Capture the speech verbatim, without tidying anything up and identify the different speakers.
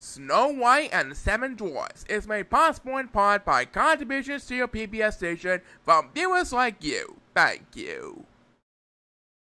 Speaker 1: Snow White and the Seven Dwarfs is made possible in part by contributions to your P B S station from viewers like you. Thank you.